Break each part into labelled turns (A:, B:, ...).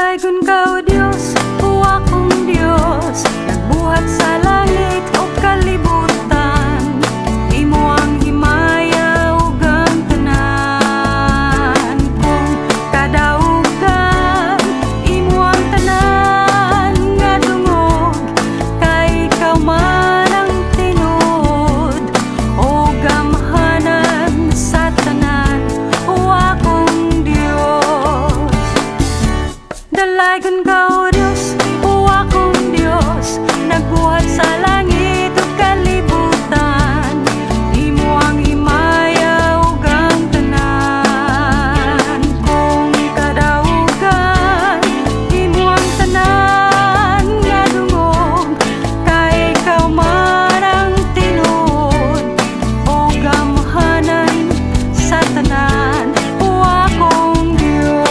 A: Dalagon ka, O Diyos, o akong Diyos, nagbuhat sa langit o kalibutan. Imo ang himaya ug ang tanan. Kung kadaugan, imo ang tanan nga dungog, kay ikaw man ang tinuod o gamhanan sa tanan, o akong Diyos. Dalagon ka, O Diyos, o akong Diyos, nagbuhat sa langit o kalibutan. Imo ang himaya ug ang tanan. Kung kadaugan, imo ang tanan nga dungog, kay ikaw man ang tinuod o gamhanan sa tanan, o akong Diyos.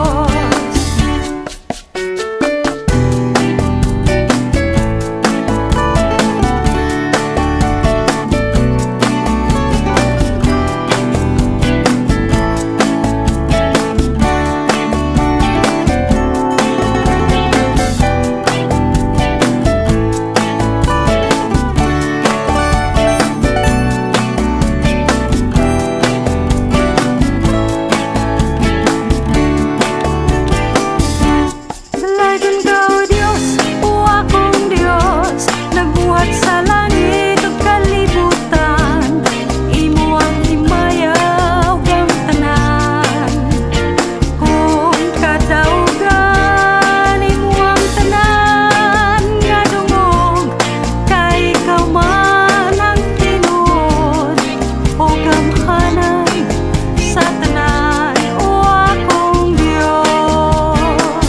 A: Dalagon ka, O Diyos, o akong Diyos, nagbuhat sa langit o kalibutan. Imo ang himaya ug ang tanan. Kung kadaugan, imo ang tanan nga dungog, kay ikaw man ang tinuod o gamhanan sa tanan, o akong Diyos.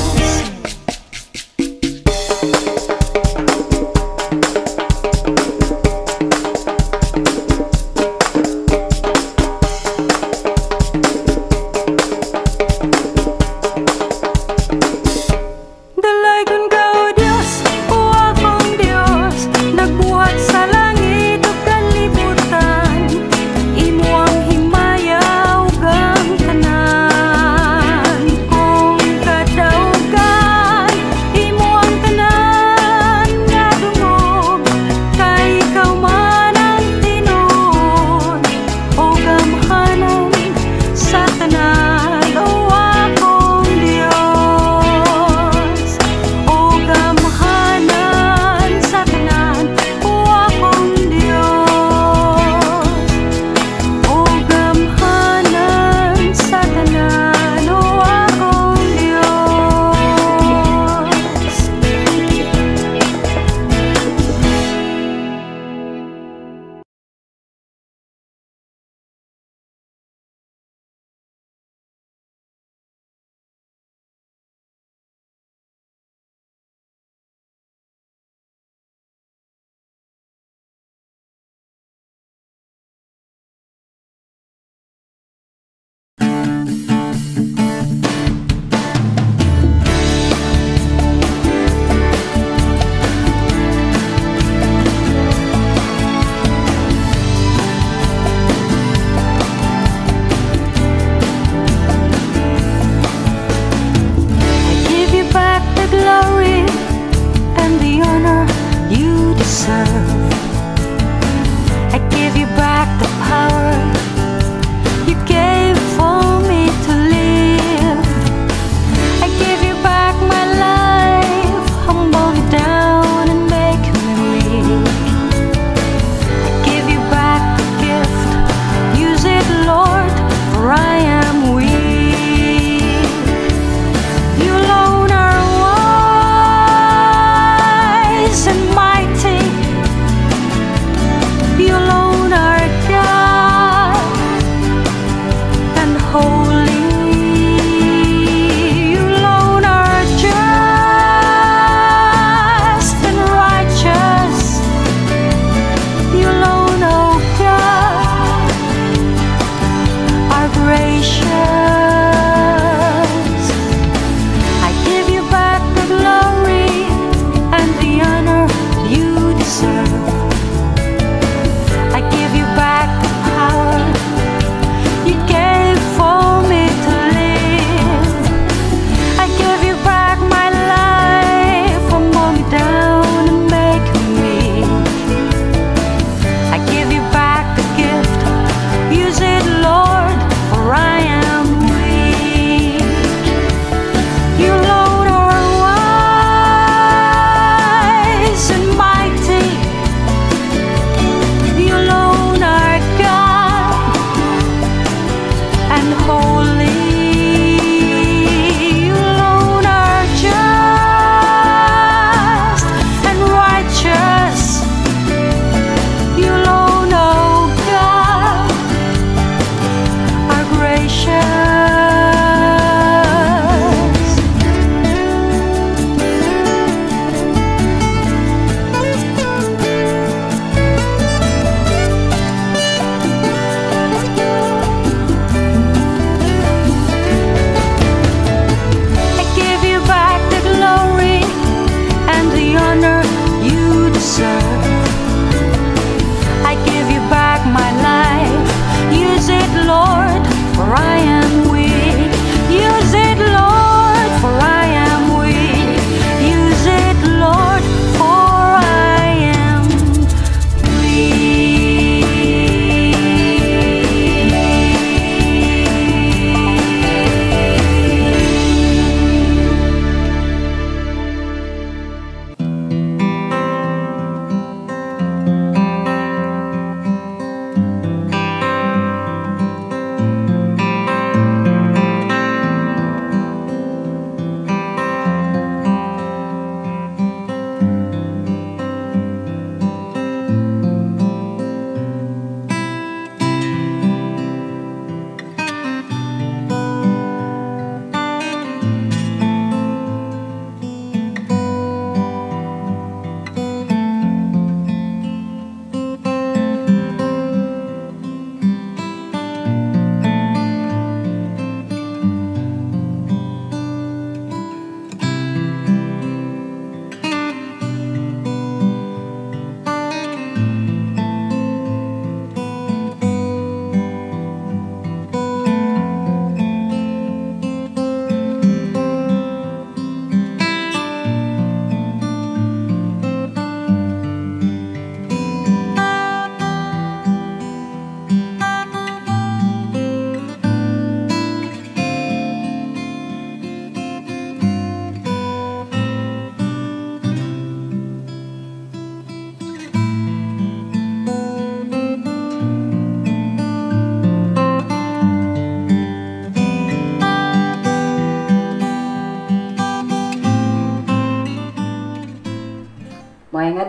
A: Dalagon ka, O Diyos, o akong Diyos, nagbuhat sa langit o kalibutan. Imo ang himaya ug ang tanan. Kung kadaugan, imo ang tanan nga dungog, kay ikaw man ang tinuod o gamhanan sa tanan, o akong Diyos. O gamhanan sa tanan, o akong Diyos. O gamhanan sa tanan, o akong Diyos. I give you back the glory and the honor you deserve. I give you back the power you gave for me to live. I give you back my life, humble it down and make me weak. I give you back the gift, use it, Lord, for I am weak. You alone are wise and mighty. You alone are God.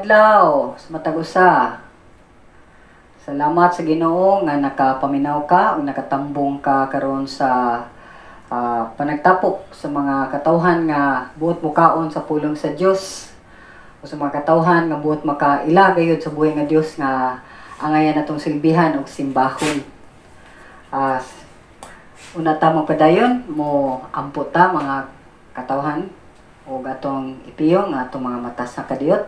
B: adlaw sa matag usa. Salamat sa Ginoo nga nakapaminaw ka o nakatambong ka karon sa panagtapok sa mga katawhan nga buot mukaon sa pulong sa Dios o sa mga katawhan nga buot makaila gayud sa buhay nga Dios nga angayan natong silbihan og simbahon. Una ta magpadayon mo ampo ta mga katawhan o atong ipiyo nga atong mga mata sa kadiyot.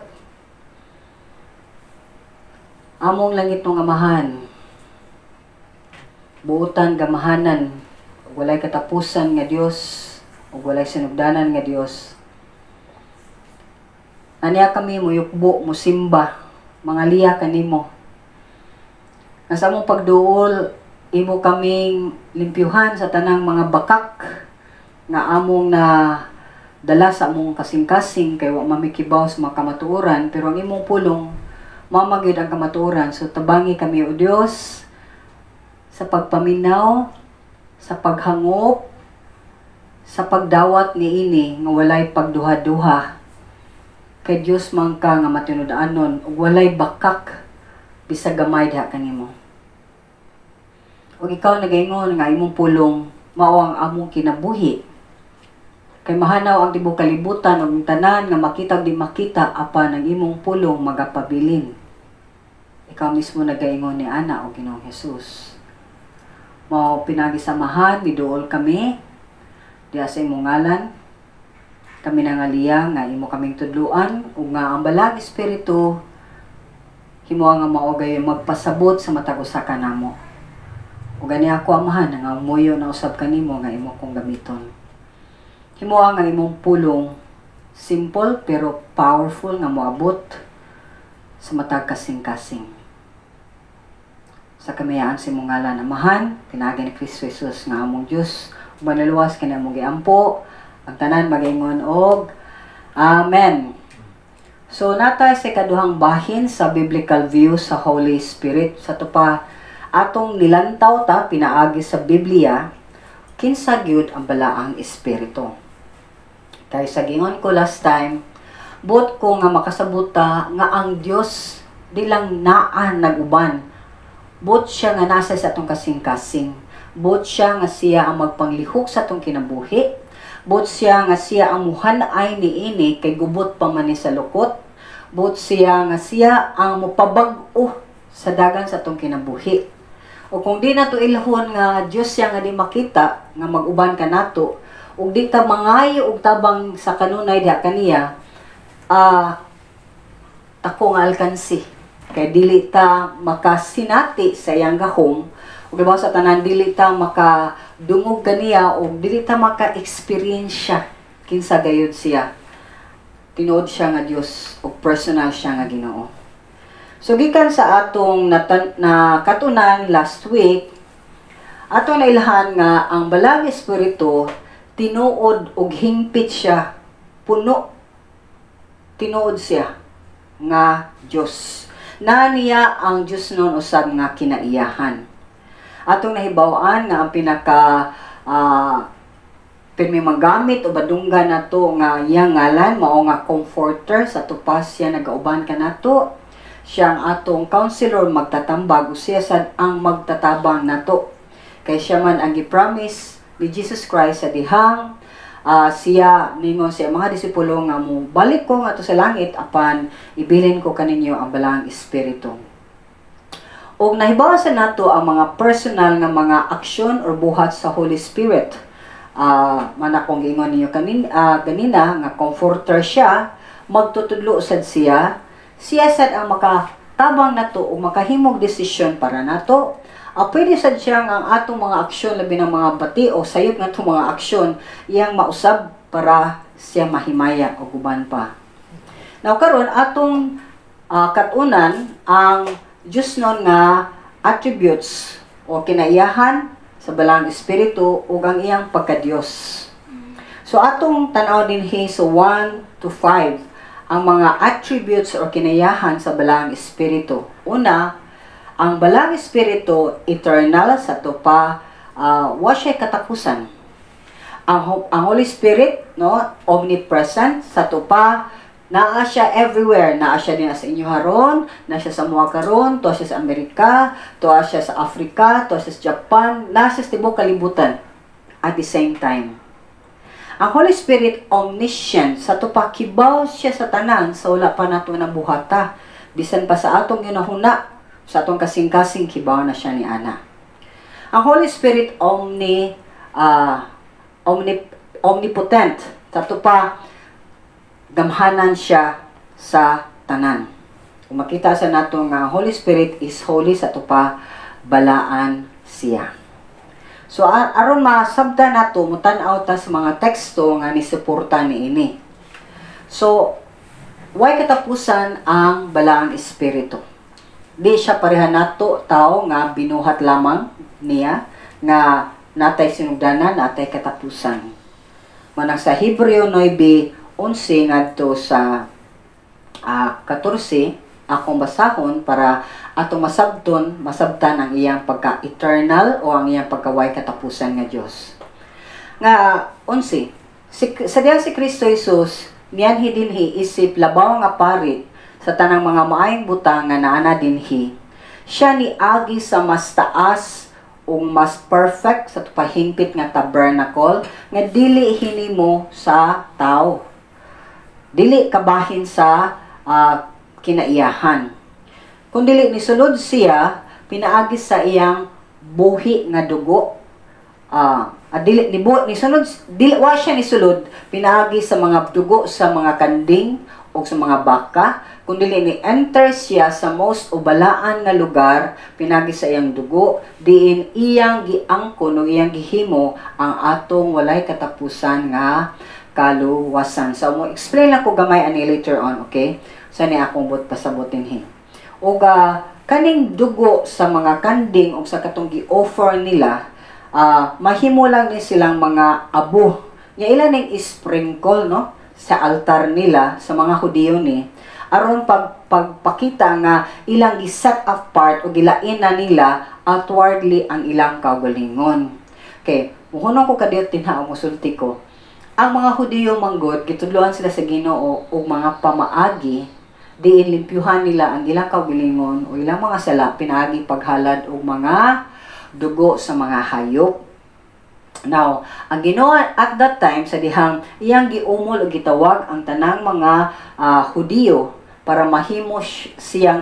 B: Among langit ng Amahan, buutan gamahanan, walay katapusan nga Dios, ug walay sinugdanan nga Dios. Aniya kami muyukbo, musimba, mga liya kanimo. Nga sa among pagduol, imo kaming limpyuhan sa tanang mga bakak nga among na dala sa among kasing-kasing kay wa mamikibaw sa mga kamatuoran, pero ang imong pulong mamagid ang kamatuoran. So tabangi kami o Dios sa pagpaminaw, sa paghangop, sa pagdawat niini nga walay pagduha-duha. Kay Dios man ka nga matinud-anon ug walay bakak bisag gamay diha kanimo. Ug ikaw nagaingon nga imong pulong mao ang among kinabuhi. Kay mahanaw ang tibuok kalibutan ug tanan nga makita di makita apan ang imong pulong magapabilin. Ikaw mismo nagaingon ni ana o Ginoong Hesus. Mao pinagisamahan niduol kami diha sa imong ngalan. Kami nangaliya nga imo kaming tudluan ug nga ang balag espiritu himuha nga mao gayon magpasabot sa matag usa ka namo. Ug gani ako amahan nga umuyo na usab kanimo nga imo kong gamiton. Himuha nga imong pulong simple pero powerful nga moabot sa matag kasing-kasing. Sa kamayaan sa imong ngalan Amahan, pinagi ni Kristo Jesus nga among Dios, manaluwas kini among giampo, ang tanan magaingon og Amen. So natay sa kaduhang bahin sa biblical view sa Holy Spirit sa tupa atong nilantaw ta pinaagi sa Biblia kinsa gyud ang balaang espiritu. Kay sa gingon ko last time, buot ko nga makasabuta nga ang Dios di lang naan naguban. Buot siya nga nasa sa atong kasing-kasing. Buot siya nga siya ang magpanglihok sa atong kinabuhi. Buot siya nga siya ang muhanay niini kay gubot pa man ni sa lukot. Buot siya nga siya ang mupabag-o sa dagan sa atong kinabuhi. O kung di nato ilahon nga Dios siya nga di makita nga maguban ka nato, ug di ta mangayo og tabang sa kanunay diha kaniya, tako nga alkansi kay dili ta makasinati sa iyang gahom ug diba sa tanan dili ta makadungog kaniya ug dili ta maka-experience kinsa gayud siya. Tinuod siya nga Dios ug personal siya nga Ginoo. So gikan sa atong nakatunan last week, atong nailhan nga ang balang espiritu tinuod og hingpit siya, puno. Tinuod siya nga Dios. Na niya ang Dios noon usab nga kinaiyahan. Atong nahibaw-an nga ang pinaka pirmi magamit o badunggan nato nga iyang ngalan mao nga comforter sa tupas siya nagauban kanato. Siya ang atong counselor magtatambag o siya sad ang magtatabang nato. Kay siya man ang gi-promise ni Jesus Christ sa dihang siya ningon siya mga disipulo nga mo balik ko nga to sa langit apan ibilin ko kaninyo ang balang espiritu. Og nahibaw sa nato ang mga personal nga mga aksyon or buhat sa Holy Spirit. Man akong gingon ninyo ganina nga comforter siya, magtutudlo sad siya. Siya sad ang makatabang nato o makahimog desisyon para nato. Pwede sad siya ang atong mga aksyon labi ng mga bati o sayop nga itong mga aksyon iyang mausab para siya mahimaya o guban pa. Now karon atong katunan ang Diyos nun nga attributes o kinaiyahan sa balang espiritu o ang iyang pagka-Diyos. So atong tanaw din sa 1 to 5 ang mga attributes o kinaiyahan sa balang espiritu. Una, ang balang espiritu eternal sa tupa wa siya katapusan. Ang Holy Spirit no omnipresent sa tupa Naa siya everywhere. Naa siya din sa inyo haron, naa siya sa mga karon, tuwa siya sa Amerika, tuwa siya sa Africa, tuwa siya sa Japan, naa siya sa tibok kalibutan at the same time. Ang Holy Spirit omniscient, sa tupakibaw siya sa tanan, sa wala pa nato nabuhata. Bisan pa sa atong ginahuna, sa atong kasing-kasing kibaw na siya ni Ana. Ang Holy Spirit omnipotent, sa tupa gamhanan siya sa tanan. Kung makita sa nato nga Holy Spirit is holy, sa tupa balaan siya. So aron masabtan nato mutan-aw ta sa mga teksto nga nisuporta niini. So way katapusan ang balaang espiritu. Di siya pareha nato tao nga binuhat lamang niya nga natay sinugdanan, natay katapusan. Manang sa Hebreo 9:11 ngadto sa 14 akong basahon para ato masabtan ang iyang pagka-eternal o ang iyang pagkaway katapusan nga Dios. Nga 11, sa diha si Kristo Jesus niyanhi dinhi isip labaw nga pari sa tanang mga maayong butang nga naana dinhi. Siya ni agi sa mas taas o mas perfect sa tupahingpit nga tabernacle nga dili hinimo sa tao. Dili kabahin sa kinaiyahan. Kung dili nisulod siya, pinaagi sa iyang buhi nga dugo. Dili wa siya nisulod, pinaagi sa mga dugo sa mga kanding o sa mga baka. Kung dili ni enter siya sa most ubalaan nga lugar, pinagi sa iyang dugo, diin iyang giangkon o iyang gihimo ang atong walay katapusan nga kaluwasan. So mo explain lang ko gamay ani later on, okay? Sa ni akong pasabutin hin. O kaning dugo sa mga kanding o sa katong gi-offer nila, mahimo lang ni silang mga abo. Nya ilan ning sprinkle no sa altar nila sa mga Hudiyo ni aron pagpakita nga ilang gi-set apart o gilain na nila outwardly ang ilang kaugalingon. Okay, muhunong ko kadiyot tinha o musulti ko. Ang mga Hudiyo manggod gitudloan sila sa Ginoo og mga pamaagi diin limpyuhan nila ang ilang kaugalingon o ilang mga sala pinaagi paghalad og mga dugo sa mga hayop. Now, ang Ginoo at that time sa dihang iyang giumol o gitawag ang tanang mga Hudiyo para mahimo siyang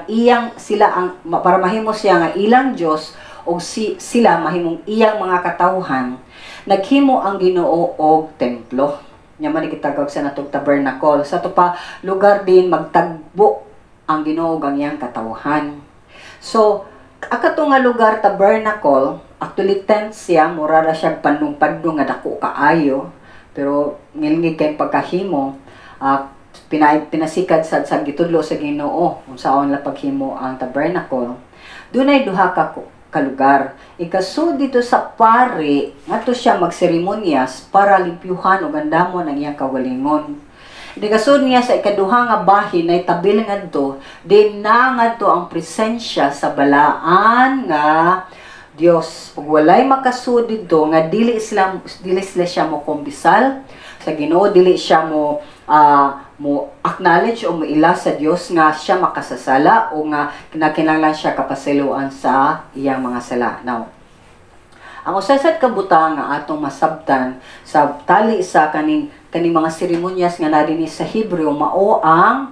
B: para mahimo siya nga ilang Dios o sila mahimong iyang mga katawhan. Naghimo ang Ginoo og templo. Nya man gitawag sa natong tabernacle. Sa to pa lugar din magtagbo ang Ginoo ang iyang katawhan. So, akato nga lugar tabernacle, actually tent siya, mura ra siya panung-padung nga dako kaayo, pero ngilngig kay pagkahimo, pinasikad sa gitudlo sa Ginoo kung saon la paghimo ang tabernacle. Dunay duha ka lugar. Ikaso dito sa pari, ngadto siya magseremonyas para limpyuhan o gandamon ang iyang kaugalingon. Ikaso niya sa ikaduha nga bahin na itabil ngadto, din na ngadto ang presensya sa balaan nga Dios. Ug walay makasud dito nga dili sila siya mo kumbisal sa Ginoo, dili siya mo acknowledge o maila sa Dios nga siya makasasala o nga kinahanglan siya kapasiluan sa iyang mga sala. Now, ang usasad kabutang nga atong masabtan sa tali sa kaning mga seremonyas nga nadini sa Hebreo mao ang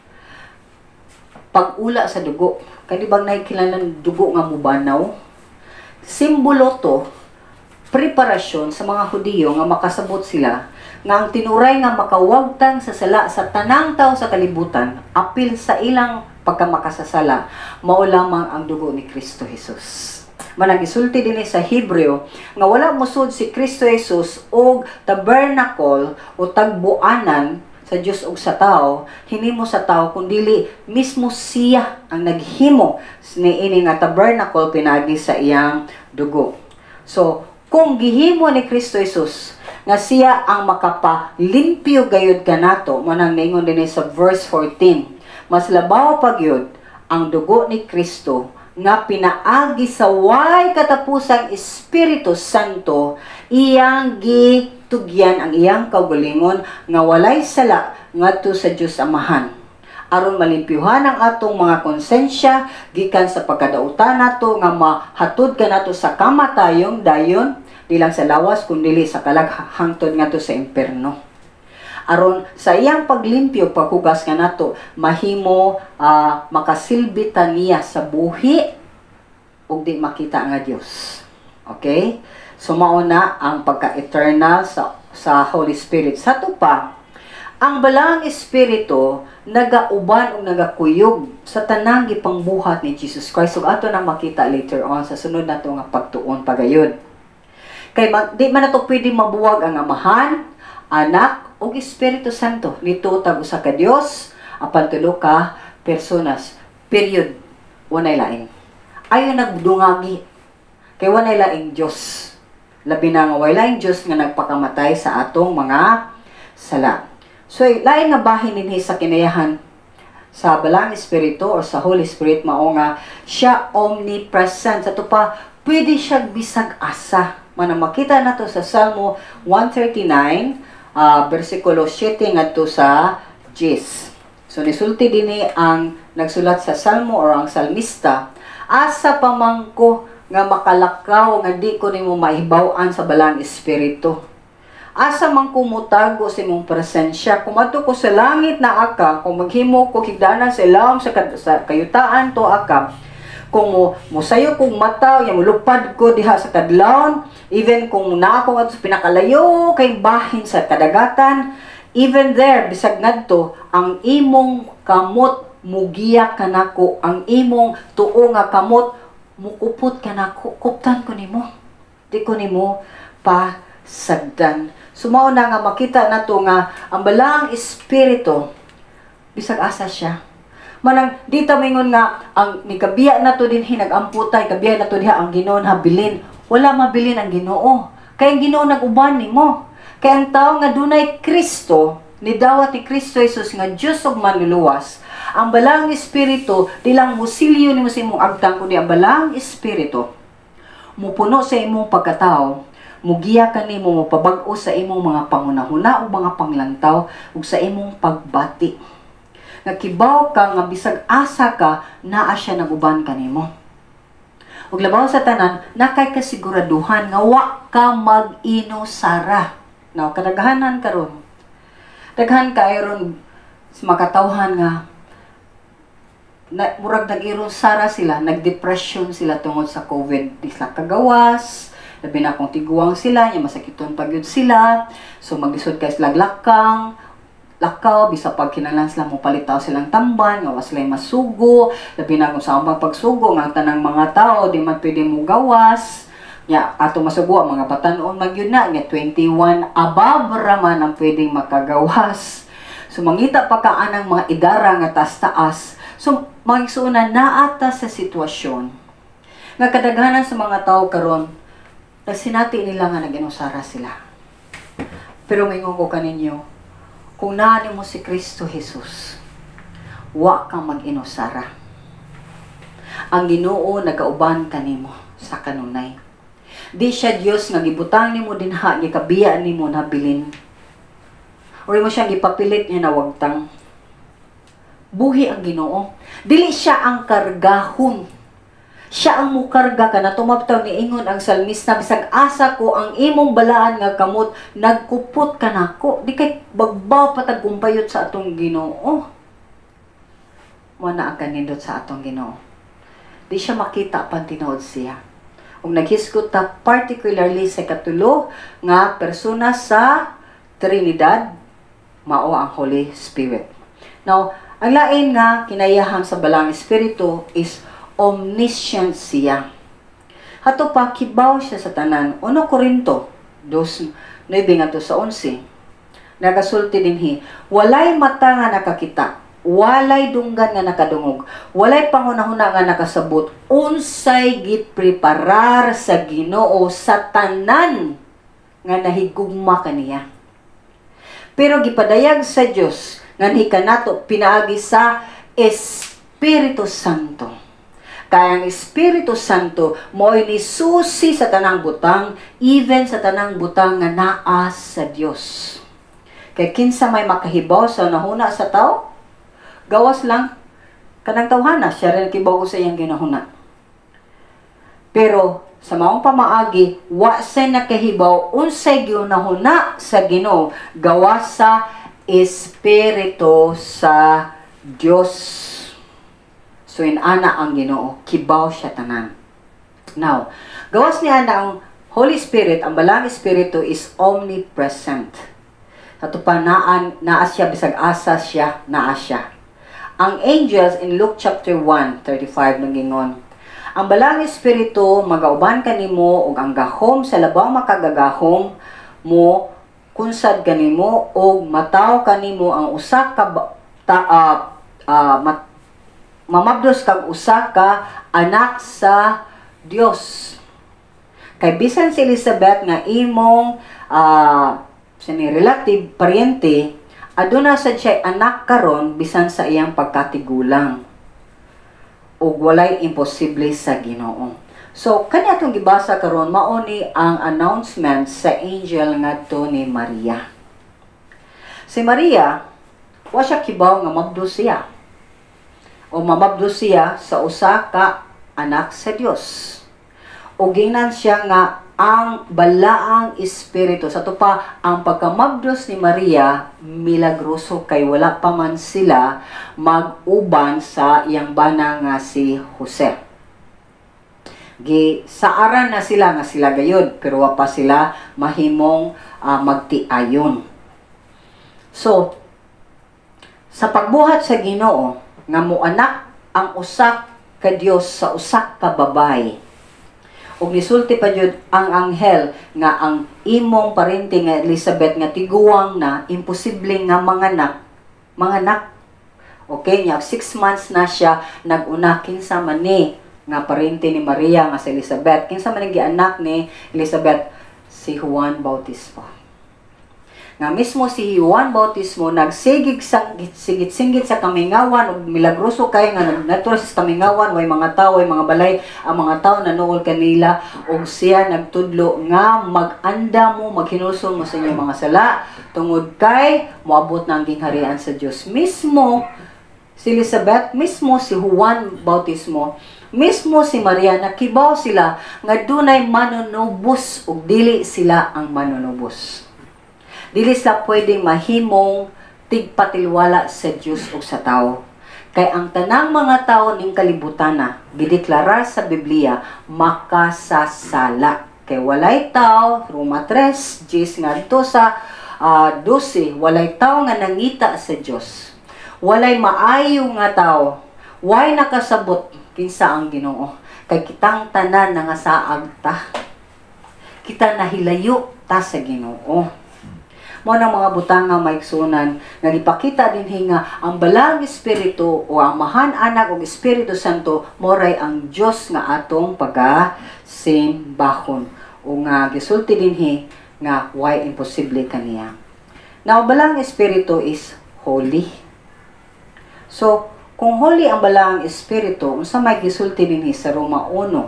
B: pag-ula sa dugo. Kani bang nahikilalan dugo nga mubanaw? Simbolo to, preparasyon sa mga Hudiyo nga makasabot sila nga ang tinuray nga makawagtang sa sala sa tanang tao sa kalibutan, apil sa ilang pagkamakasasala, mao lamang ang dugo ni Kristo Jesus. Manang gisulti din sa Hebreo nga wala mosud si Kristo Jesus og tabernacle o tagbuanan sa Dios og sa tao, hinimo sa tao kundili mismo siya ang naghimo niini nga tabernacle pinagi sa iyang dugo. So, kung gihimo ni Kristo Jesus nga siya ang makapalimpyo gayud kanato, manang ningon din sa verse 14, mas labaw pa gyud ang dugo ni Kristo nga pinaagi sa way katapusang Espiritu Santo iyang tugyan ang iyang kaugalingon nga walay sala ngadto sa Dios Amahan, aron malimpyuhan ang atong mga konsensya gikan sa pagkadautan nato nga mahatod ka nato sa kamatayong dayon di lang sa lawas kundi sa hangtod ngadto sa impierno. Aron sa iyang paglimpyo paghugas nga nato mahimo makasilbi ta niya sa buhi ug di makita nga Dios. Okay? So mauna ang pagka-eternal sa Holy Spirit. Sa to pa, ang balang espiritu nagauban o nagakuyog sa tanang gipangbuhat ni Jesus Christ. So ato na makita later on sa sunod nato nga pagtuon pagayod. Kay di man nato pwede mabuwag ang Amahan, Anak ug Espiritu Santo. Nito tag usa ka Dios apan tulo ka personas. Period. Walay lain. Ayon nagdungagi kay walay laing Dios. Labi na nga walay laing Dios nga nagpakamatay sa atong mga sala. So, lain nga bahin ninhi sa kinayahan sa balang espiritu o sa Holy Spirit mao nga siya omnipresent. Sa to pa, pwede siya bisag asa. Manang makita nato sa Salmo 139, versikulo 7 ngadto sa 10. So, nisulti dinhi ang nagsulat sa Salmo or ang salmista, asa pamangko nga makalakaw nga di ko nimo maibaw-an sa balang espiritu. Asa man ko mutago sa imong presensya, kung adto ko sa langit na aka, kung maghimo ko higdanan sa ilawom sa kayutaan to aka, kung musayo kong mata, yung mulupad ko diha sa kadlawon, even kung naa ko sa pinakalayo kay bahin sa kadagatan, even there, bisag ngadto, ang imong kamot mugiya kanako, ang imong tuo nga kamot mukupot kanako, kuptan ko nimo. Di ko nimo pa sagdan. Sumao na nga makita nato nga ang balang espiritu bisag asa siya. Manang di ta mingon nga ang nikabiya nato dinhi nagamputay, kabiya nato diha ang Ginoo habilin. Wala mabilin ang Ginoo. Kay ang Ginoo nag-uban nimo. Kay ang tawo nga dunay Kristo, ni dawat ni Kristo Jesus nga Dios ug manluluwas. Ang balang espiritu di lang musilyo nimo sa imong agtang kundi ang balang espiritu mupuno sa imong pagkatao. Mugiya kanimo mopabag-o sa imong mga pangunahuna ug mga panglantaw ug sa imong pagbati. Nakibaw ka nga bisag asa ka naa siya naguban kanimo. Ug labaw sa tanan nakay kasiguraduhan nga wa ka mag-inusara. Now kadaghanan karon. Daghan kaayon makatawhan nga murag nag-irusara sila, nag-depression sila tungod sa COVID. Di sila kagawas. Labi na kung tiguang sila, niya masakiton pagyud sila. So maglisod kay sila lakaw, bisa pag kinalang sila mo palitaw silang tamban, nga was sila masugo. Labi na kung saan pagsugo, nga tanang mga tao, di man pwede mo gawas. Nya ato masugo ang mga batanon magyud na, nga 21 above raman ang pwedeng makagawas. So mangita pa ka anang mga idara nga taas-taas. So magsuuna naata sa sitwasyon nga kadaghanan sa mga tao karon nagsinati nila nga nag-inusara sila. Pero mingon ko kaninyo, kung naa nimo si Kristo Jesus, wa kang mag-inusara. Ang Ginoo nagauban kanimo sa kanunay. Di siya Dios nga gibutang nimo dinha, gikabiya nimo na bilin. Or mo siyang gipapilit niya na wagtang. Buhi ang Ginoo. Dili siya ang kargahon. Siya ang mukarga ka na tumabtaw ni ingon ang salmista, bisag asa ko ang imong balaan nga kamot, nagkupot ka nako. Di kay bagbaw patagkumpayot sa atong Ginoo. Wala ang kanindot sa atong Ginoo. Di siya makita pan tinuod siya. Ug naghisgot ta particularly sa katulo nga persona sa Trinidad, mao ang Holy Spirit. Now, ang lain nga kinayahang sa balang espiritu is omniscient siya. Hato pa kibaw siya sa tanan. 1 Korinto 2:9-11. Nagasulti dinhi, walay mata nga nakakita, walay dunggan nga nakadungog, walay pangunahuna nga nakasabot, unsay gipreparar sa Ginoo sa tanan nga nahigugma kaniya. Pero gipadayag sa Dios nga kanato pinaagi sa Espiritu Santo. Kaya ang Espiritu Santo mo'y ni susi sa tanang butang, even sa tanang butang nga naa sa Dios. Kay kinsa may makahibaw sa nahuna sa tao, gawas lang kanang tawhana, siya rin kibaw sa iyang ginahuna. Pero sa maong pamaagi, wa say nakahibaw unsay ginahuna sa Ginoo, gawas sa Espiritu sa Dios. So, inana ang Ginoo, kibaw siya tanan. Now, gawas niya na ang Holy Spirit, ang Balang Espiritu is omnipresent. Ato pa naa siya, bisag asa siya, naa siya. Ang angels in Luke chapter 1:35 nangingon, ang Balang Espiritu magauban kanimo ug ang gahom sa labang makagagahom mo kunsad kanimo og mataw kanimo ang usa ka mamabdos kag usa ka anak sa Dios. Kay bisan si Elizabeth nga imong relative paryente, aduna sad siya anak karon bisan sa iyang pagkatigulang. Ug walay imposible sa Ginoo. So kani atong gibasa karon mao ni ang announcement sa angel ngadto ni Maria. Si Maria wa siya kibaw nga mabdos siya o mamabdos siya sa usa ka anak sa Dios. O gingnan siya nga ang balaang espiritu. Sa to pa, ang pagkamabdos ni Maria, milagroso kay wala pa man sila mag-uban sa iyang bana nga si Jose. Saaran na sila nga sila gayud, pero wa pa sila mahimong magtiayon. So, sa pagbuhat sa Ginoo, nga moanak ang usa ka Dios sa usa ka babay. Ug nisulti pa jud ang anghel nga ang imong parente nga Elizabeth nga tiguwang na imposible nga manganak. Okay, nya 6 months na siya nag-una kinsa man ni nga parente ni Maria nga si Elizabeth. Kinsa man gianak ni Elizabeth? Si Juan Bautismo. Nga mismo si Juan Bautismo nagsigit-singgit sa kamingawan ug milagroso kay nga natural sa kamingawan, way mga tao, way mga balay, ang mga tao nanuol kanila ug siya nagtudlo nga mag-anda mo, maghinulsol mo sa inyong mga sala tungod kay moabot na ang gingharian sa Dios. Mismo si Elizabeth, mismo si Juan Bautismo, mismo si Maria, nakibaw sila nga dunay manunubos ug dili sila ang manunubos. Dili sila pwedeng mahimong tigpatilwala sa Dios o sa tao. Kay ang tanang mga tao ning kalibutan na gideklarar sa Biblia makasasala. Kay walay tao, Roma 3:10 ngadto sa 12, walay tao nga nangita sa Dios. Walay maayo nga tao, way nakasabot kinsa ang Ginoo. Kay kitang tanan nga saag ta. Kita nahilayo ta sa Ginoo. Mo ng mga butang nga maigsunan nga gipakita dinhi nga ang Balang Espiritu o ang Mahan Anak o Espiritu Santo moray ang Dios nga atong pagasimbahon o nga gisulti dinhi nga why imposible kaniya. Now Balang Espiritu is holy. So kung holy ang Balang Espiritu, unsa may gisulti dinhi sa Roma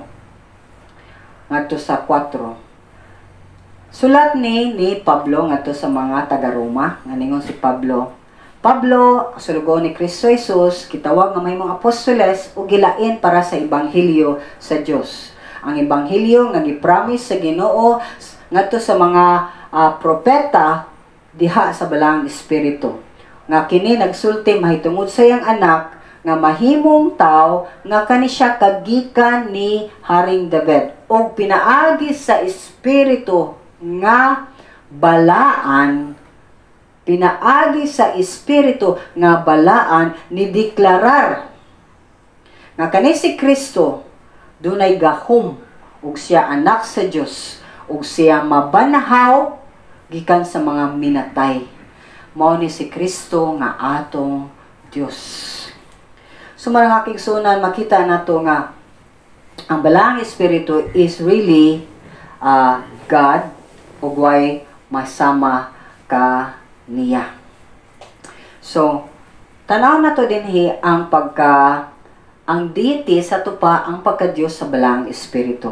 B: 1 ngadto sa 4. Sulat ni Pablo ngadto sa mga taga-Roma, nganingon si Pablo, sulugo ni Kristo Jesus, kitawag nga may mga apostoles ug gilain para sa ebanghelyo sa Dios. Ang ebanghelyo nga gipromise sa Ginoo ngadto sa mga propeta diha sa Balang Espiritu. Nga kini nagsulti mahitungod sa iyang anak nga mahimong tao nga kani siya kagikan ni Haring David ug pinaagi sa Espiritu nga balaan, pinaagi sa Espiritu nga balaan ni deklarar nga kani si Kristo dunay gahom ug siya anak sa Dios ug siya mabanhaw gikan sa mga minatay. Mao ni si Kristo nga atong Dios. So mga kigsunan, makita nato nga ang Balang Espiritu is really God ug way masama ka niya. So, tanaw na to dinhi ang ang deity sa tupa ang pagka-Diyos sa balaang espiritu.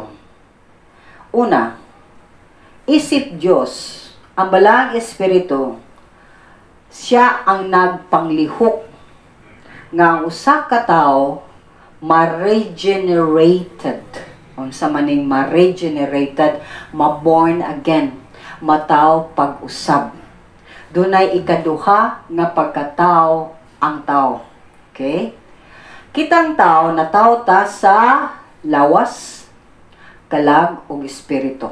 B: Una, isip Diyos, ang balaang espiritu, siya ang nagpanglihok nga ang usa ka tawo ma-regenerated. Unsa maning ma-regenerated, ma-born again, mataw pag-usab. Dunay ikaduha nga pagkatao ang tao. Okay? Kitang tao na tao ta sa lawas, kalag ug espiritu.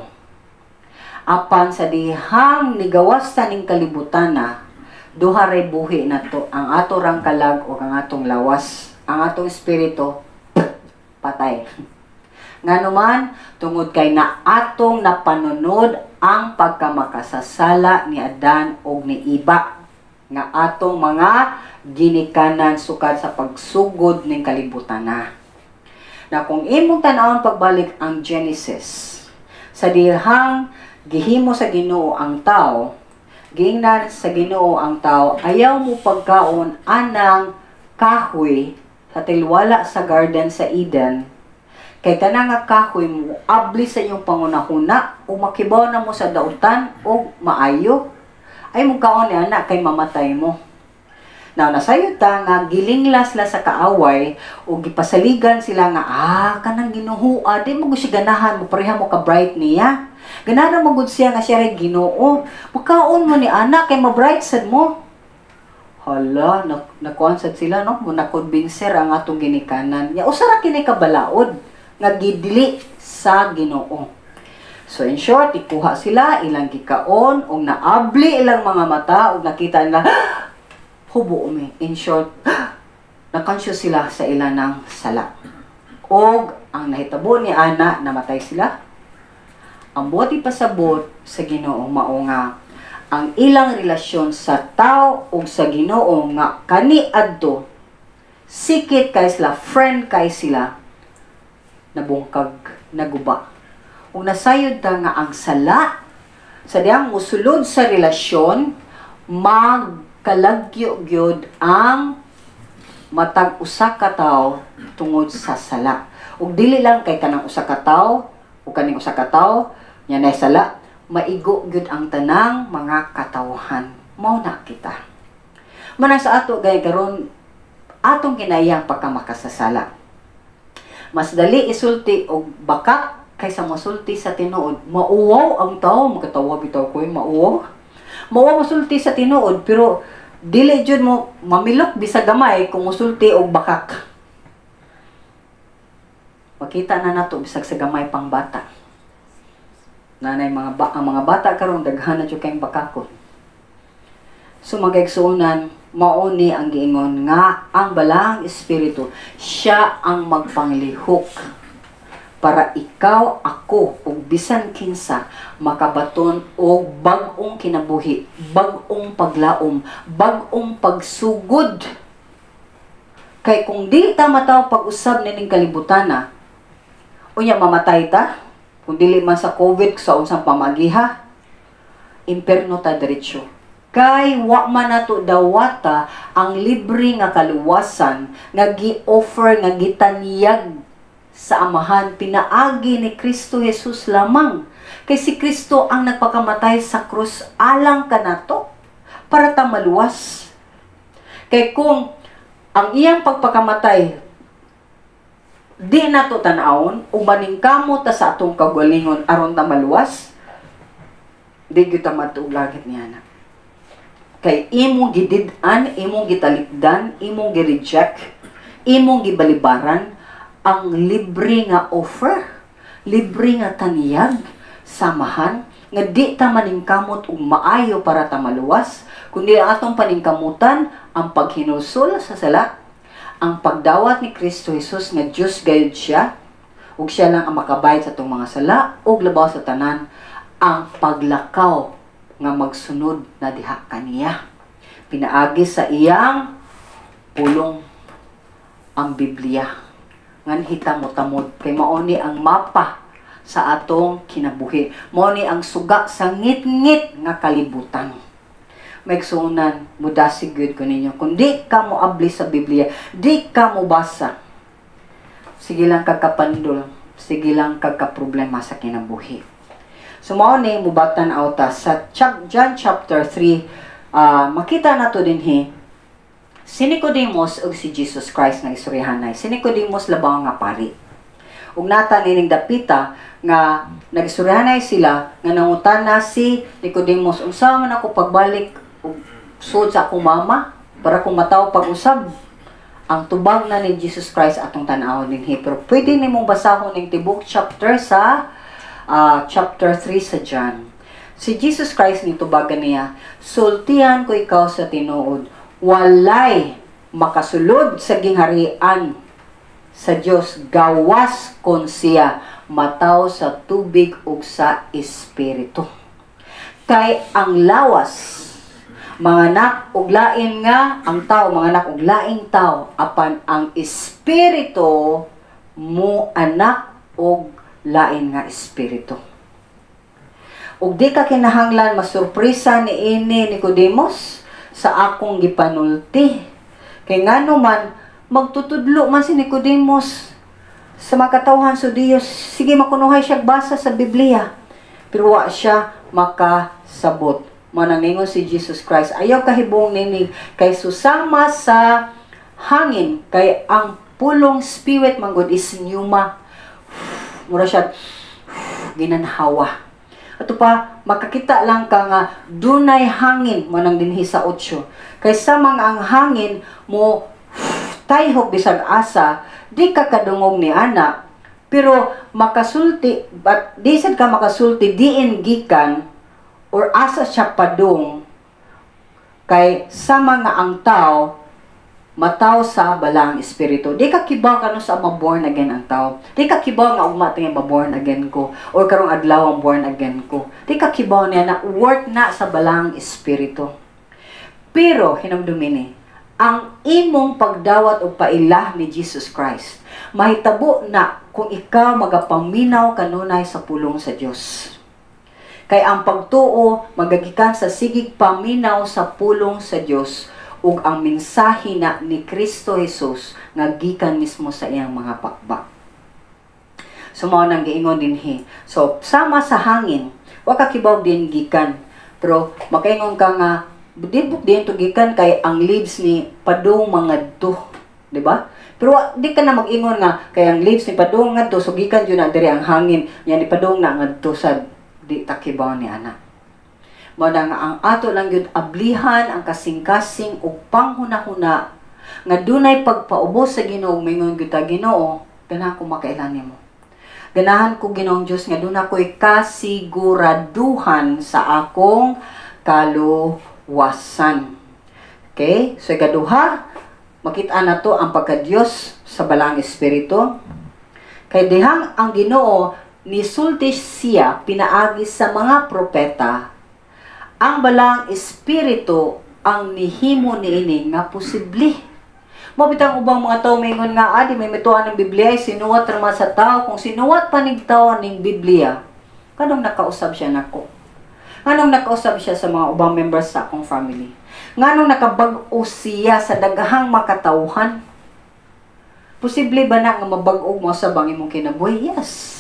B: Apan sa dihang nigawas ta ning kalibutan na, duha ray buhi na to, ang ato rang kalag ug ang atong lawas, ang atong espiritu patay. Nganuman tungod kay na atong napanunod ang pagkamakasasala ni Adan ug ni Eva nga atong mga ginikanan sukad sa pagsugod ning kalibutan na. Na kung imong tan-awon pagbalik ang Genesis, sa dihang gihimo sa Ginoo ang tao, giingnan sa Ginoo ang tao, ayaw mo pagkaon anang kahoy sa tilwala sa garden sa Eden, kay kanang nga kahoy mo abli sa iyong pangunahuna o makibaw na mo sa dautan o maayo, ay mo kaon ni anak kay mamatay mo. Now, nasayod ta nga gilinglas la sa kaaway o gipasaligan sila nga, kanang Ginoo, di mo siya ganahan mo, pareha mo ka-bright niya. Ganahan mo gud siya nga siya rin Ginoo. Makaon mo ni anak kay ma-bright sad mo. Hala, nakuansad sila, no? Muna konbinser ang atong ginikanan. Ya, usara kini kabalaod nga gidili sa Ginoo. So, in short, ikuha sila, ilang gikaon, o naabli ilang mga mata, o nakita nila, hubo umi. In short, na-conscious sila sa ilan ng sala. O, ang nahitabo ni Ana, namatay sila. Ang buti pasabot sa Ginoo mao nga ang ilang relasyon sa tao o sa Ginoo nga kani adto sikit kay sila, friend kay sila, nabungkag, naguba. Kung nasayod ta nga ang sala, sa diyang musulod sa relasyon, magkalagyo-gyod ang matag usa ka tawo tungod sa sala. Ug dili lang kay kanang usa ka tawo o kaning usa ka tawo nya nay sala, maigo gyud ang tanang mga katawhan. Mao na kita. Manang sa ato gay karon atong kinayang pagkamakasasala. Mas dali isulti og bakak kaysa mosulti sa tinuod. Mauwaw ang tawo, makatawa bitaw ko mauwaw. Mauwaw mosulti sa tinuod pero dili jud mo mamilok bisag gamay kung mosulti og bakak. Makita na nato bisag sa gamay pang bata. Nanay ang mga bata karon daghan na jud kay bakakon. So magigsuonan mao ni ang giingon nga ang balaang espiritu siya ang magpanglihok para ikaw, ako ug bisan kinsa makabaton og bag-ong kinabuhi, bag-ong paglaom, bag-ong pagsugod. Kay kung di ta mataw pag-usab nining kalibutan na, unya mamatay ta. Kung dili man sa COVID, sa unsang pamagiha, imperno ta diretso. Kay wa man nato dawata ang libre nga kaluwasan nga gi-offer nga gitanyag sa Amahan pinaagi ni Kristo Jesus lamang. Kay si Kristo ang nagpakamatay sa krus alang kanato para ta maluwas. Kay kung ang iyang pagpakamatay di nato tan-awon ug maningkamot ta sa atong kagalingon aron ta maluwas, di gyud ta matuog langit niya na. Kay imong gidid-an, imong gitalikdan, imong gi-reject, imong gibalibaran ang libre nga offer, libre nga taniyag, samahan, nga di ta maningkamot ug maayo para ta maluwas, kundi ang atong paningkamutan ang paghinulsol sa sala, ang pagdawat ni Kristo Jesus nga Diyos gayud siya, ug siya lang ang makabayad sa itong mga sala, ug labaw sa tanan, ang paglakaw nga magsunod na diha kaniya. Pinaagi sa iyang pulong ang Biblia. Ngan hitamo-tamod, kay maoni ang mapa sa atong kinabuhi. Maoni ang suga sa ngit-ngit nga kalibutan. Maigsuunan, mudasig gyud ko ninyo. Kung di ka mo abli sa Biblia, di ka mo basa, sige lang kagkapandol, sige lang kagka-problema sa kinabuhi. So mao ni mubatan auta sa John chapter 3, makita nato dinhi si Nicodemus ug si Jesus Christ nga istoryahanay. Si Nicodemus labaw nga pari. Ug nata nining dapita nga nagistoryahanay sila nga nangutana si Nicodemus, unsa man ako pagbalik ug sud sa akong mama para kung mataw pag-usab ang tubag na ni Jesus Christ atong tan-awon dinhi. Pero pwede nimong basahon ning tibok chapter sa chapter 3 sa John. Si Jesus Christ ni tubagan niya, sultihan ko ikaw sa tinuod, walay makasulod sa gingharian sa Dios gawas kon siya mataw sa tubig ug sa espiritu. Kay ang lawas manganak og lain nga ang tao, manganak og laing tao, apan ang espiritu mo anak og lain nga espiritu. Ug di ka kinahanglan masurpresa ni ini Nicodemus sa akong gipanulti. Kay ngano man magtutudlo man si Nicodemus sa makatawhan sa Dios, sige makunuhay siya basa sa Biblia, pero wa siya makasabot. Manangingon si Jesus Christ, ayaw kahibong nini kay susama sa hangin, kay ang pulong spirit manggod is pneuma. Mura siya ginanhawa. Ato pa makakita lang ka nga dunay hangin manang dinhi sa 8. Kay sa mga ang hangin mo tayhog bisag asa, di ka kadungog ni ana, pero makasulti, but di sad ka makasulti diin gikan or asa siya padung. Kay sa mga ang tao mataw sa balang espiritu. Di ka kibaw ka no sa ma-born again ang tao. Di ka kibaw nga umatay nga ma-born again ko or karong adlaw ang born again ko. Di ka kibaw niya na work na sa balang espiritu. Pero hinamdumini, ang imong pagdawat o pailah ni Jesus Christ, mahitabo na kung ikaw magapaminaw kanunay sa pulong sa Dios. Kay ang pagtuo magagikan sa sigig paminaw sa pulong sa Dios ug ang mensahe na ni Kristo Jesus nga gikan mismo sa iyang mga pakbak. So mao nang giingon dinhi. So sama sa hangin, wa ka kibaw din gikan, pero makaingon ka nga dibuk din to gikan kay ang leaves ni padung mangadto, di ba? Pero di ka na mag-ingon nga kay ang leaves ni padung ngadto so gikan jud na diri ang hangin, yan ni padung na ngadto sa di takibaw ni ana. Mada nga ang ato lang yun ablihan ang kasing-kasing ug panghuna-huna nga dunay pagpaubos sa Ginoo. Mingon gyud ta, Ginoo, ganahan ko makailan nimo. Ganahan ko Ginoong Dios nga duna ko'y kasiguraduhan sa akong kaluwasan. Okay? So ikaduha, makita na to ang pagka-Dios sa balang espiritu. Kay dihang ang Ginoo nisulti siya pinaagi sa mga propeta, ang balang espiritu ang nihimo niini nga posible. Mabitang ubang mga tao mingon nga adi may mituan ng Biblia ay sinuwat ra sa tao. Kung sinuwat pa ning tao ning Biblia, kanong nakausab siya nako? Nganong nakausab siya sa mga ubang members sa akong family? Nganong nakabag-o siya sa daghang makatawhan? Posible ba na nga mabag-og mo sa bang imong kinabuhi? Yes.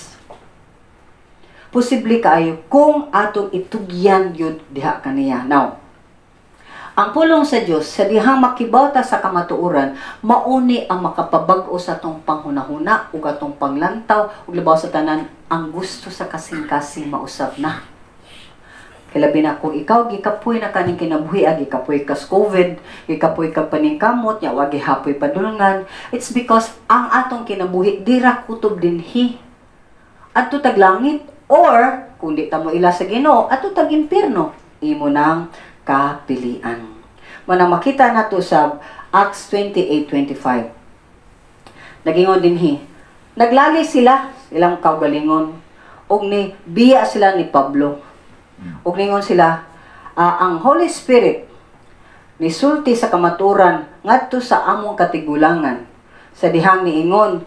B: Posible kaayo kung atong itugyan yun diha kaniya. Now, ang pulong sa Dios sa dihang makibawta sa kamatuoran, mauni ang makapabag-o sa atong panghunahuna ug atong panglantaw ug labaw sa tanan ang gusto sa kasing-kasing mausab na. Kalabi na kung ikaw gikapoy na kaning kinabuhi, gikapoy kas COVID, gikapoy ka paningkamot, nya wagi hapoy padulungan, it's because ang atong kinabuhi dira kutob dinhi adto tag langit. Or, kung di ta mo ila sa Ginoo, ato tag impierno, imo nang kapilian. Manang makita nato sa Acts 28:25. Nagingon dinhi, naglali sila, ilang kaugalingon, og ni biya sila ni Pablo. Og ningon sila, ang Holy Spirit nisulti sa kamaturan ngadto sa among katigulangan. Sa dihang niingon,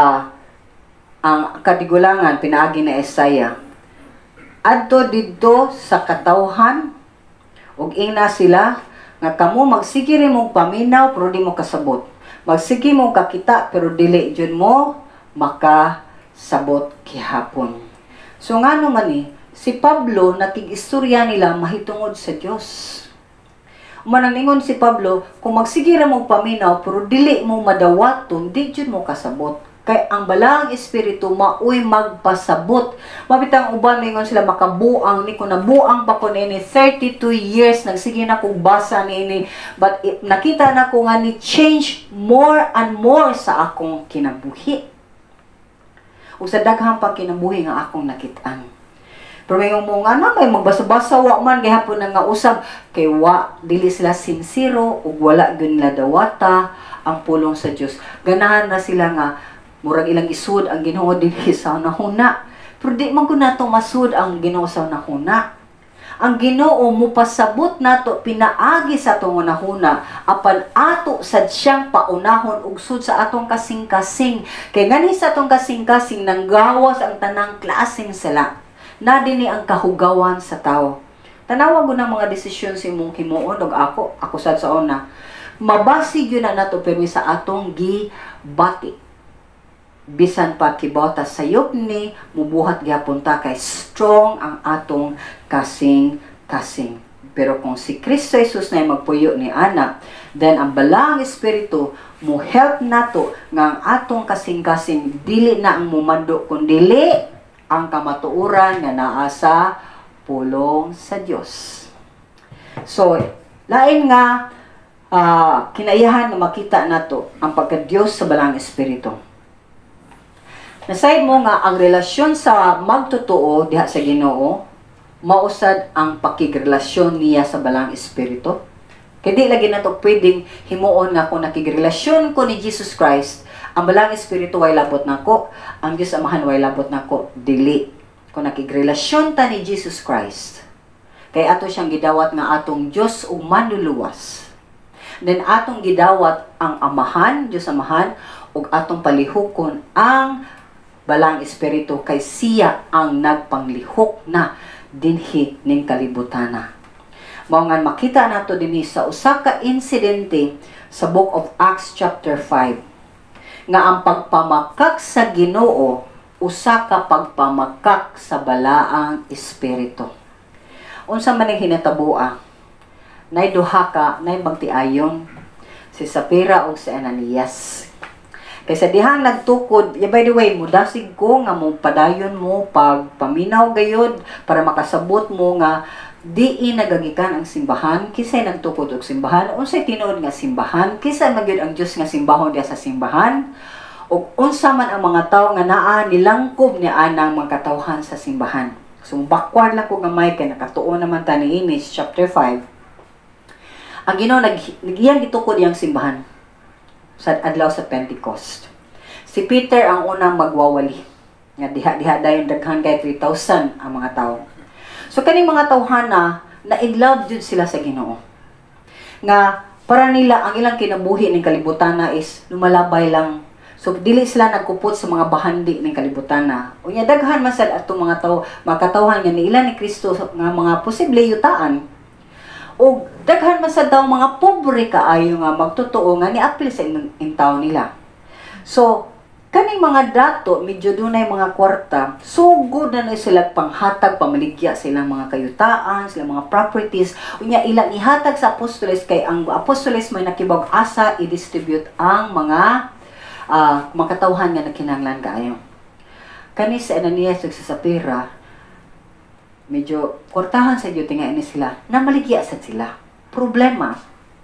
B: ang katigulangan pinaagi na Isaiah. Adto didto sa katawhan ug ina sila nga kamo magsigiri mong paminaw pero di mo kasabot. Magsigi mong kakita pero dili jud mo makasabot gihapon. So ngano man ni si Pablo nakig-istorya nila mahitungod sa Dios. Mananingon si Pablo, kung magsigira mo paminaw pero dili mo madawaton, di jud mo kasabot. Kay ang balang espiritu maoy magpasabot. Mabitang uban mingon sila makabuang ni ko nabuang pa ko ni 32 years nagsige na kog basa niini, but nakita na ko nga ni change more and more sa akong kinabuhi. O sa daghang pang kinabuhi nga akong nakitaan. Pero may mo nga na may magbasa-basa wa man gihapon nga usab kay wa dili sila sincero ug wala gyud nila dawata ang pulong sa Dios. Ganahan na sila nga murag ilang isud ang Ginoo dinhi sa nahuna. Pero di man ko nato masud ang Ginoo sa nahuna. Ang Ginoo mupasabot nato pinaagi sa atong nahuna apan ato sad siyang paunahon ug sud sa atong kasing-kasing. Kay ngani sa atong kasing-kasing nanggawas ang tanang klaseng sala. Na dinhi ang kahugawan sa tao. Tanawa ko ng mga desisyon si mong himuon og ako sad sa una. Mabasig yun na nato permi sa atong gibati. Bisan pa kibota sayop ni mubuhat gyapon ta kay strong ang atong kasing-kasing. Pero kung si Kristo Jesus na magpuyo ni ana, then ang balang espiritu mo help nato nga ang atong kasing-kasing dili na ang mumando kundi ang kamatuoran nga naa sa pulong sa Dios. So lain nga kinaiyahan nga makita nato ang pagka-Dios sa balang espiritu. Nasayad mo nga ang relasyon sa magtotoo diha sa Ginoo mausad ang pakigrelasyon niya sa balang espiritu. Kaya di lagi nato pwedeng himuon nga kung nakigrelasyon ko ni Jesus Christ, ang balang espiritu way labot nako, ang Dios Amahan way labot nako, dili. Kung nakigrelasyon ta ni Jesus Christ, kay ato siyang gidawat nga atong Dios ug manluluwas. Then atong gidawat ang Amahan, Dios Amahan, ug atong palihokon ang balang espiritu kay siya ang nagpanglihok na dinhi ning kalibutana. Mao nga makita nato dinhi sa usa ka insidente sa Book of Acts chapter 5 nga ang pagpamakak sa Ginoo usa ka pagpamakak sa balaang espiritu. Unsa man ang hinataboa? Nay duha ka nay magtiayon si Sapphira ug si Ananias. Kaysa dihang nagtukod, by the way, mudasig ko nga mo padayon mo pagpaminaw gayod para makasabot mo nga di nagagikan ang simbahan, kisay nagtukod og simbahan, unsay tinuod nga simbahan, kisay magyud ang Dios nga simbahon diha sa simbahan, ug unsa man ang mga tawo nga naa nilangkob ni anang mga katawhan sa simbahan. So backward lang ko gamay kay nakatuon naman ta ni Ines chapter 5. Ang Ginoo nagyan gitukod yang simbahan sa adlaw sa Pentecost. Si Peter ang unang magwawali. Nga diha dayon daghan kay 3,000 ang mga tao. So kaning mga tawhana na in love jud sila sa Ginoo. Nga para nila ang ilang kinabuhi ning kalibutana is lumalabay lang. So dili sila nagkupot sa mga bahandi ning kalibutana. Unya daghan man sad atong mga tawo, makatawhan nga niila ni Kristo nga mga posible yutaan. O daghan man sa daw mga pobre kaayo nga magtotoo nga niapil sa intaw nila. So kaning mga dato medyo dunay mga kwarta, sugod na sila panghatag pamaligya sa ilang mga kayutaan, silang mga properties, unya ilang ihatag sa apostoles kay ang apostoles may nakibag-asa i-distribute ang mga makatawhan nga nakinahanglan kaayo. Kani sa Ananias ug sa Sapphira, medyo kwartahan sa Diyo tinga ini sila, na maligya sad sila. Problema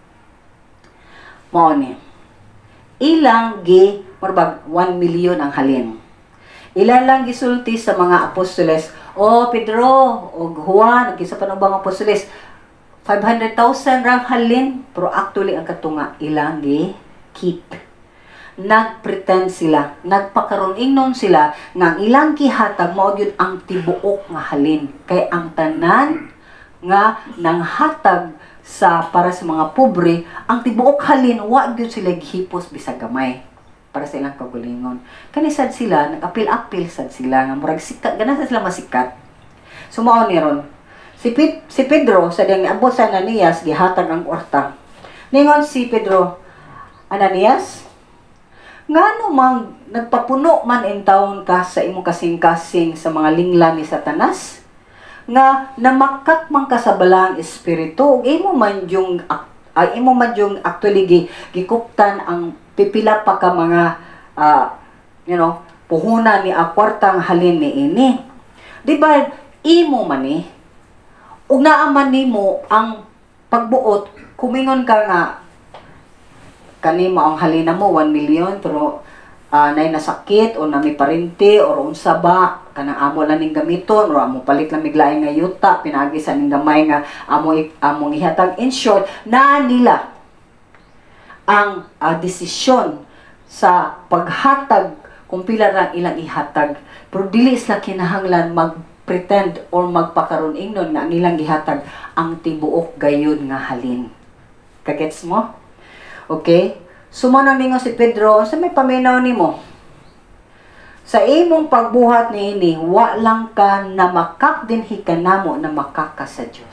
B: mao ni ilang morbag 1 million ang halin. Ilan lang gisulti sa mga apostoles, Pedro o Juan, kisa pa nang mga apostoles, 500,000 rang halin, pero actually ang katunga ilang keep. Nagpretend sila, nagpakaroon ingnon sila nga ang ilang gihatag mao gyud ang tibuok nga halin. Kay ang tanan nga nanghatag sa para sa mga pobre, ang tibuok halin wa gyud sila gihipos bisag gamay para sa ilang kagalingon. Kani sad sila nag-apil-apil sad sila nga murag sikat, ganahan sila masikat. So mao ni ron si Pedro sa diyang niabot sa Ananias gihatag ang kwarta. Ningon si Pedro, Ananias, Ngano mang nagpapuno man in taon ka sa imong kasing-kasing sa mga lingla ni Satanas, nga namakak man ka sa balang espiritu, ug imo man yung actually gikuptan ang pipila pa ka mga puhunan ni akwartang halin ni ini. Di ba imo man ug naaman nimo ang pagbuot, kumingon ka nga kanimo ang halina mo 1 million pero nay nasakit o nami parente or unsa ba kanang amo lang ning gamiton or amo palit lang miglaing nga yuta pinagi sa ning gamay nga among ihatag. In short, na nila ang desisyon sa paghatag kung pila ra ilang ihatag, pero dili sila kinahanglan mag-pretend or magpakaron ingnon nga ang ilang gihatag ang tibuok gayon nga halin. Kagets mo? Okay? Sumanang ningo si Pedro, sa may paminaw nimo. Sa imong pagbuhat ni ini, wa lang ka na makak din hikanamo na makaka sa Dios.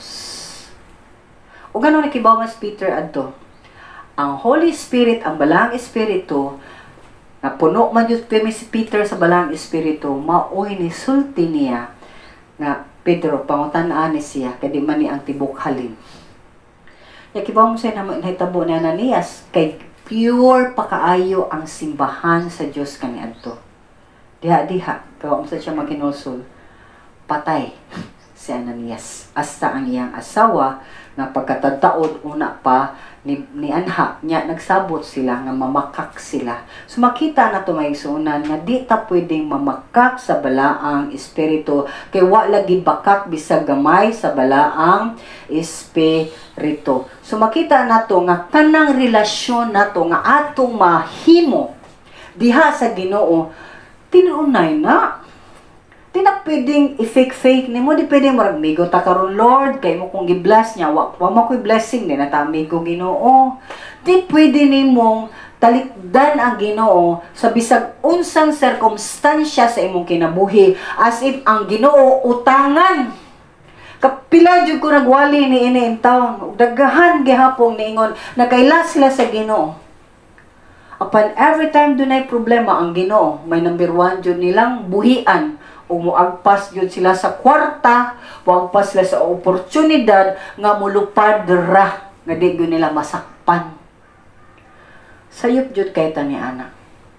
B: O gano'n nakibawas Peter adto. Ang Holy Spirit, ang balang espiritu, na puno man yun si Peter sa balang espiritu, maoy ni sulti niya nga Pedro, pangutan-aan ni siya, kadi man ni ang tibok halin. Yakibaw mo siya na nahitabo ni Ananias, kay pure pakaayo ang simbahan sa Diyos kaniadto. Diha, kawa mo sa siya maginulsol, patay si Ananias. Hasta ang iyang asawa, nga pagkatataod una pa ni Anha, niya nagsabot sila nga mamakak sila. So makita na ito may sunan nga di ta pwedeng mamakak sa balaang espiritu, kay wa lagi bakak bisag gamay sa balaang espiritu. So makita na ito nga kanang relasyon na ito nga atong mahimo diha sa Ginoo, tinunay na. Di na pwedeng i-fake ni mo, di pwedeng maragmigo ta karon Lord, kay mo kung gi-bless niya, wa mo ko'y blessing, di na ta amigo Ginoo. Di pwede nimong talikdan ang Ginoo sa bisag unsang sirkumstansya sa imong kinabuhi, as if ang Ginoo utangan. Kapila jud ko nagwali ni ini in taon, daghan gihapon niingon, nakaila sila sa Ginoo. Upon every time dunay problema ang Ginoo, may number 1 jud nilang buhian, o moagpas yun sila sa kwarta, moagpas sila sa oportunidad nga mulupad ra, nga di yun nila masakpan. Sayop jud kay ta ni ana.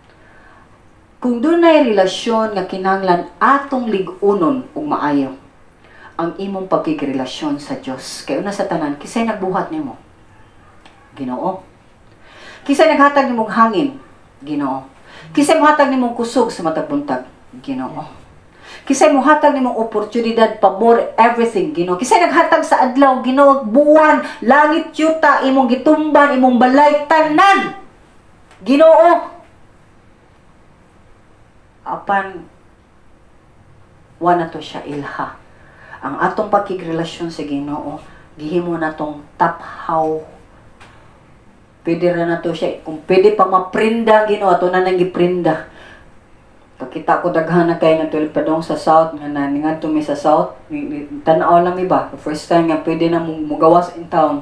B: Kung dunay relasyon nga kinahanglan atong lig-unon ug maayo, ang imong pagkikrelasyon sa Dios. Kay una sa tanan, kisay nagbuhat nimo? Ginoo. Kisay naghatag nimong hangin? Ginoo. Kisay mohatag nimong kusog sa matag buntag? Ginoo. Kisay mohatag nimong oportunidad, pabor, everything, Ginoo. Kisay naghatag sa adlaw, Ginoo, buwan, langit, yuta, imong gitumban, imong balay, tanan, Ginoo. Apan wala to siya ilha. Ang atong pagkikrelasyon sa Ginoo, gihimo na tong taphaw. Pwede ra na to siya, kung pwede pa maprinda, Ginoo, ato na nang giprinda. Pakita ko daghan na kayo ng tulad padong sa South, nga naningan to may sa South, tanaw lang iba, the first time nga pwede na mugawas in town.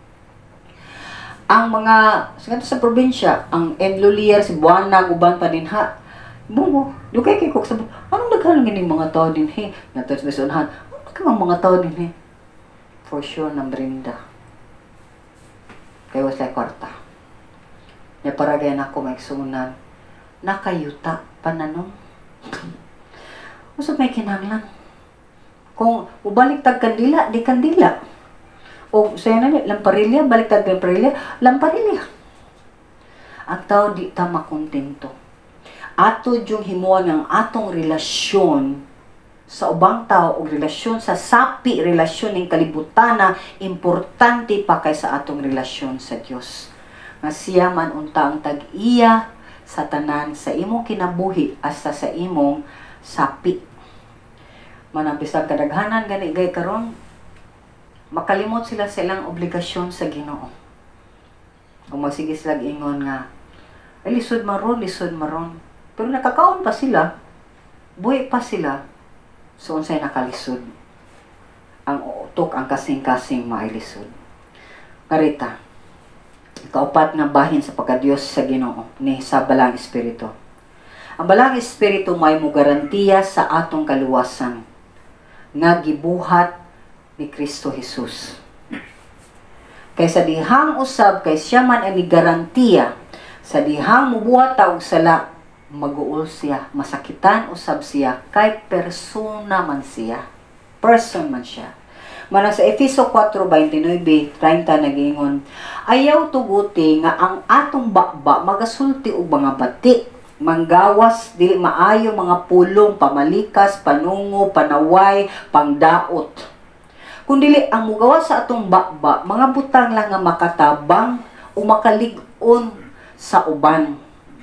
B: Ang mga, sa probinsya, ang Enlolier, si Buana, Guban pa din ha, bungo, dukay kay kok sa, anong naghalang yung mga tao din he, natos besunhan, ano ka mga tao din he? For sure, ng Brinda. Kaya was like kwarta. May paragayan ako maiksunan, nakayuta, pananong. Usap may kinahanglan. Kung ubaliktag kandila, di kandila. O sa'yo na lamparilya, baliktag lamparilya, lamparilya. Ang tao di ta makontento. Ato yung himuan ng atong relasyon sa ubang tao o relasyon sa sapi, relasyon ng kalibutan na importante pa kaysa atong relasyon sa Diyos. Nga siya man unta ang tag-iya sa tanan sa imong kinabuhi hasta sa imong sapi. Manabisag kadaghanan gani gay karon, makalimot sila sa ilang obligasyon sa Ginoo. Kung magsige sila ingon nga, ay lisod maron. Pero nakakaon pa sila, buhi pa sila, so unsay nakalisod. Ang utok, ang kasing-kasing mailisod. Karita, Kaupat nga bahin sa pagkadiyos sa Ginoo ni sa balang espiritu. Ang balang espiritu may mo garantiya sa atong kaluwasan nga gibuhat ni Kristo Jesus. Kay sa dihang usab kay siya man ang garantiya sa dihang mubuhat ta og sala, maguol siya, masakitan usab siya kay persona man siya. Person man siya. Mana sa Efeso 4:29-30 nagingon, ayaw tuguti nga ang atong bakba magasulti og mga bati, manggawas dili maayo mga pulong, pamalikas, panungo, panaway, pangdaot. Kundili ang mugawas sa atong bakba, mga butang lang nga makatabang o makalig-on sa uban.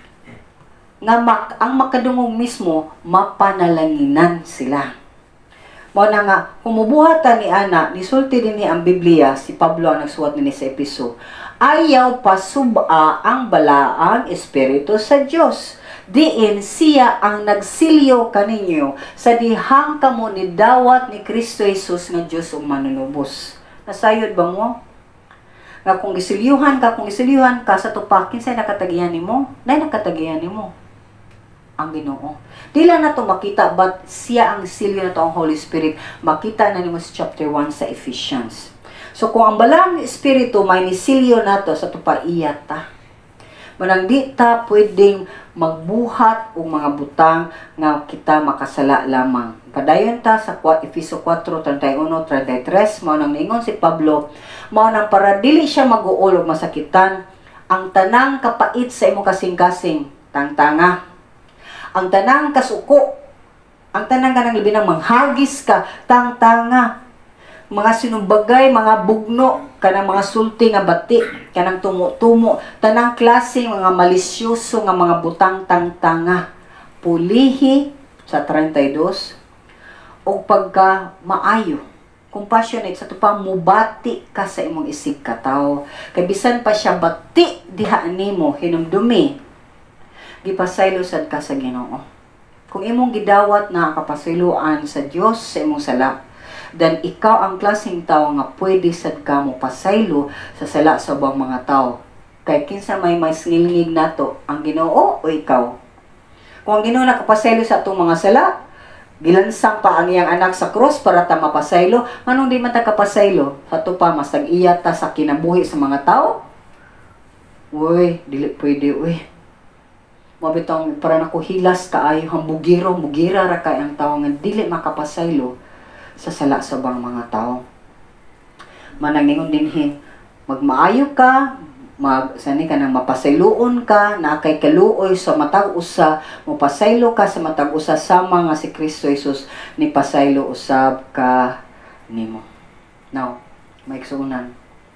B: Nga ang makadungog mismo mapanalanginan sila. Mao na nga, kumubuhatan ni Ana, nisulti din ni ang Biblia, si Pablo ang nagsuwat ni sa Episo, ayaw pasuba ang balaang espiritu sa Dios. Diin siya ang nagsilyo kaninyo sa dihang kamo ni dawat ni Kristo Jesus nga Dios ug manunubos. Nasayod ba mo? Nga kung gisilyuhan ka sa tupakin, say nakatagihan nimo? Nay nakatagihan nimo ang Ginoo. Dila na to makita, but siya ang silyo na to, ang Holy Spirit. Makita na nimo sa chapter 1 sa Ephesians. So kung ang balang espiritu may nisilyo na to sa tupaiya ta, manang di ta pwedeng magbuhat o mga butang nga kita makasala lamang. Padayon ta sa Efeso 4:31-33, mao nang ningon si Pablo, mao nang para dili siya mag-uol og masakitan, ang tanang kapait sa imo kasing-kasing, tangtanga. Ang tanang kasuko, ang tanang kanang labi ng manghagis ka, tangtanga. Mga sinumbagay, mga bugno, kanang mga sulti nga bati, kanang tumo-tumo, tanang klase, mga malisyoso nga mga butang tangtanga. Pulihi, sa 32, o pagka maayo, compassionate, sa tupang mubati ka sa imong isig kataw. Kay bisan pa siya bati, diha nimo hinumdumi, gipasaylo sad ka sa Ginoo. Kung imong gidawat na kapasayloan sa Dios sa imong sala, then ikaw ang klaseng tao nga pwede sad ka mo pasaylo sa sala sa ubang mga tao. Kay kinsa may ngilngig nato, ang Ginoo o ikaw? Kung ang Ginoo nakapasaylo sa atong mga sala, gilansang pa ang iyang anak sa cross para ta mapasaylo, anong di man ta kapasaylo? Hato pa mas tag-iya ta sa kinabuhi sa mga tao? Uy, dili pwede, uy. Mabitong para nakuhilas kaayo mugira ra kay ang tao nga dili makapasaylo sa sala sa bang mga tao. Manangingon dinhi, magmaayo ka, sani ka nang mapasayloon ka, na kay kaluoy sa matag usa, mapasaylo ka sa matag usa sama nga si Kristo Jesus ni pasaylo usab ka nimo. Now, maigsunan.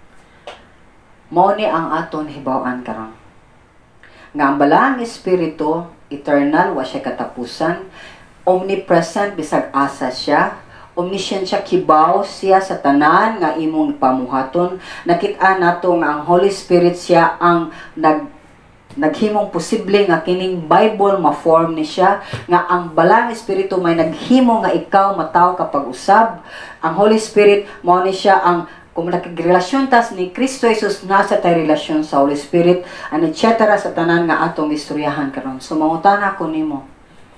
B: Mao ni ang aton hibaw-an karon. Nga ang balaang espiritu, eternal, wa siya katapusan, omnipresent, bisag asa siya, omniscient siya, kibaw siya sa tanan nga imong pamuhaton. Nakita nato nga ang Holy Spirit siya ang naghimong posible nga kining Bible ma-form ni siya, nga ang balang espiritu may naghimo nga ikaw mataw kapag usab. Ang Holy Spirit mao ni siya ang kung nakigrelasyon tas ni Kristo Jesus, nasa tayo relasyon sa Holy Spirit, and etc. sa tanan nga atong istoryahan karon. So, mangutana ko nimo.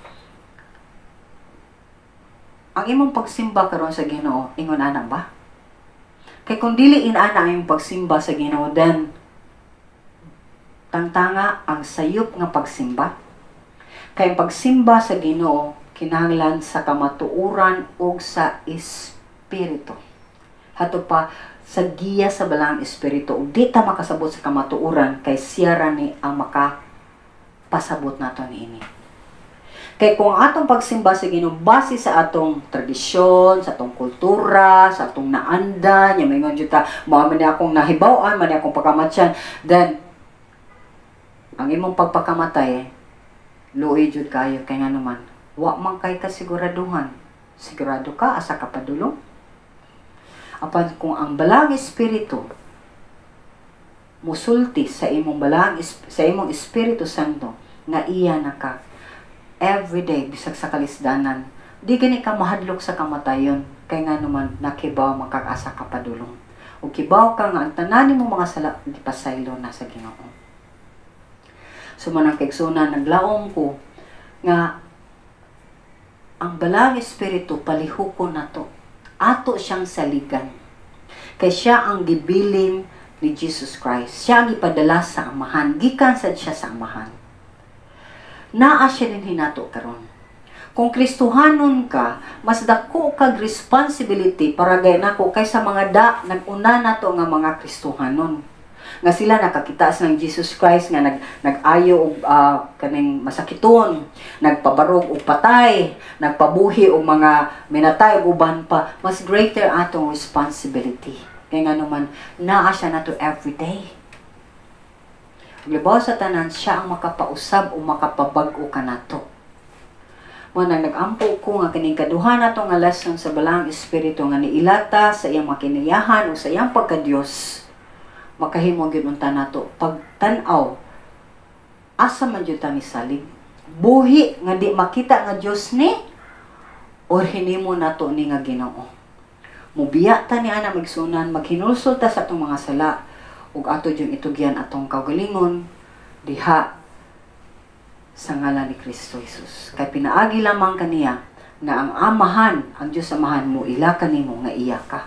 B: Ang imong pagsimba karon sa Ginoo, ingon ana ba? Kay kung dili inana ang imong pagsimba sa Ginoo, then tangtanga ang sayop nga pagsimba. Kay ang pagsimba sa Ginoo kinahanglan sa kamatuoran ug sa espiritu. Hato pa sa giya sa balang espiritu, ug di ta makasabot sa kamatuoran kay siya ra ni ang makapasabot nato niini. Kay kung atong pagsimba sa Ginoo base sa atong tradisyon, sa atong kultura, sa atong naanda, nya mingon jud ta, mao man akong nahibaw-an, man akong pagkamatyan, then ang imong pagpakamatay luoy jud kayo kay nga naman wa man kay kasiguraduhan. Sigurado ka asa ka padulong? Apan kung ang balang espiritu musulti sa imong sa imong Espiritu Santo nga iya na ka everyday bisag sa kalisdanan, di gani ka mahadlok sa kamatayon kay nga naman nakibaw makakasa ka padulong. ug kibaw ka nga ang tanan nimo mga sala gipasaylo na sa Ginoo. So manang kaigsunan naglaom ko nga ang balang espiritu palihukon nato. Ato siyang saligan. Kay siya ang gibilin ni Jesus Christ. Siya ang ipadala sa Amahan. Gikan sad siya sa Amahan. Naa siya din hinato karon. Kung Kristohanon ka, mas dako kag responsibility para gay nako kaysa mga nag-una nato nga mga Kristohanon. Nga sila nakakita sa ng Jesus Christ nga nag-ayo og kaning masakiton, nagpabarog og patay, nagpabuhi og mga minatay og uban pa. Mas greater atong responsibility. Kaya nga naman, naa siya na to everyday. Libaw sa tanan, siya ang makapausab o makapabag-o ka na to. Muna nag-ampo ko nga kining kaduha na to nga lesson sa balang espiritu nga niilata sa iyang makinayahan o sa iyang pagka-Diyos. Makahimo gyud unta nato pagtan-aw asa man jud ta misalig. Buhi nga di makita nga Diyos ni or hinimo nato ni nga Ginoo. Mubiya ta ni ana magsunan, maghinulsol ta sa atong mga sala ug ato jud itugyan atong kaugalingon diha sa ngalan ni Kristo Jesus. Kay pinaagi lamang kaniya na ang Amahan, ang Diyos Amahan mo, ila kanimo nga iya ka.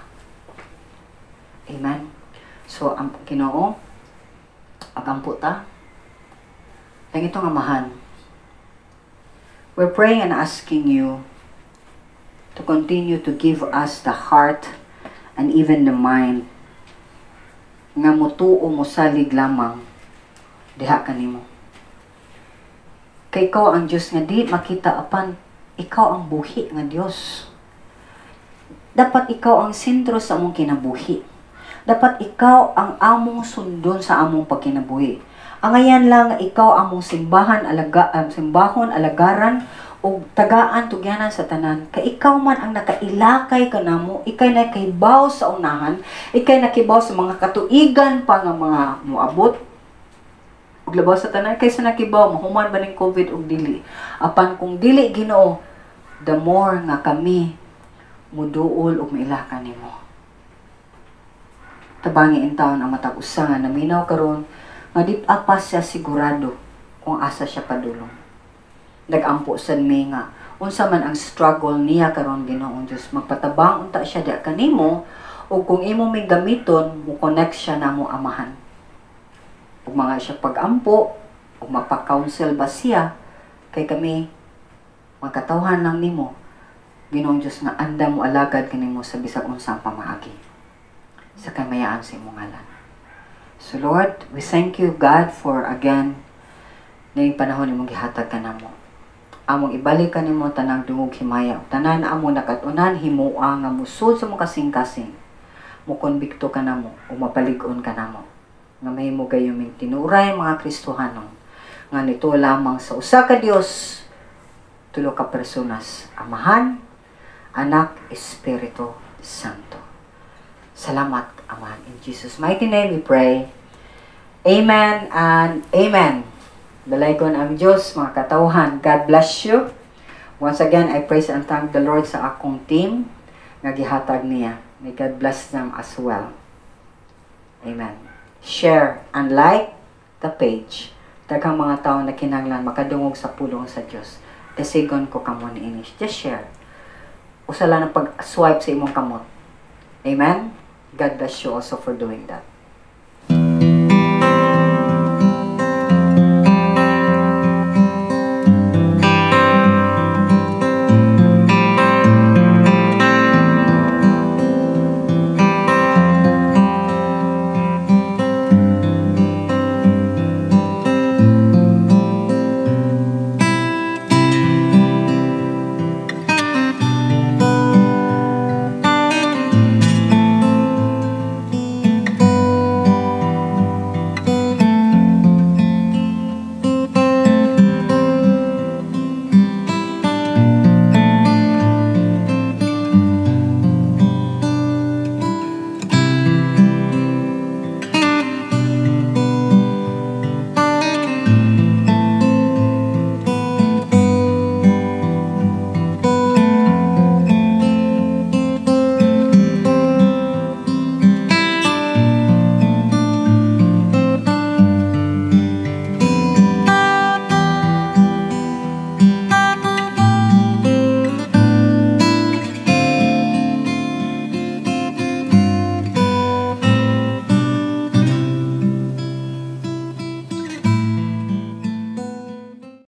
B: Amen. So, ang Ginoo, agampo ta. Ang itong Amahan, we're praying and asking you to continue to give us the heart and even the mind nga mutuo mo salig lamang diha kanimo. Kay ikaw ang Diyos nga di makita apan ikaw ang buhi nga Diyos. Dapat ikaw ang sentro sa among kinabuhi. Dapat ikaw ang among sundon sa among pagkinabuhi. Ang ayan lang ikaw among simbahon, alagaran o tagaan tugyanan sa tanan. Kay ikaw man ang nakailakay kanamo, ikay nakibaw sa unahan, ikay nakibaw sa mga katuigan pa nga mga muabot. Ug labaw sa tanan kaysa nakibaw mahuman ba ning COVID ug dili. Apan kung dili Ginoo, the more nga kami muduol ug mailakan nimo. Tabangi in taon ang matag usa nga naminaw karon nga di pa siya sigurado kung asa siya padulong. Nagampo sad mi nga unsa man ang struggle niya karon Ginoong Dios, magpatabang unta siya di kanimo ug kung imo may gamiton mo connect siya namo Amahan. Ug mga siya pag-ampo ug mapa-counsel ba siya kay kami magkatawhan lang nimo Ginoong Dios nga anda mo alagad kanimo sa bisag unsang pamaagi sa kamayaan sa imong ngalan. So Lord, we thank you God for again na yung panahon imong gihatag kanamo. Among ibalik kanimo tanang dungog himaya ug tanan among nakatunan himua nga musud sa mong kasing-kasing. Mo konbikto kanamo o mapalig-on kanamo. Nga may mo gayuming tinuray mga Kristohanon nga nito lamang sa usa ka Dios tulo ka personas, Amahan, Anak, Espiritu Santo. Salamat, Amahan. In Jesus' mighty name we pray. Amen and amen. Dalaygon ang Diyos, mga katawhan. God bless you. Once again, I praise and thank the Lord sa akong team nga gihatag niya. May God bless them as well. Amen. Share and like the page. Daghang mga tao na kinahanglan makadungog sa pulong sa Diyos. Dasigon ko kamo ni Inish. Just share. Usa lang ang pag-swipe sa imong kamot. Amen? God bless you also for doing that.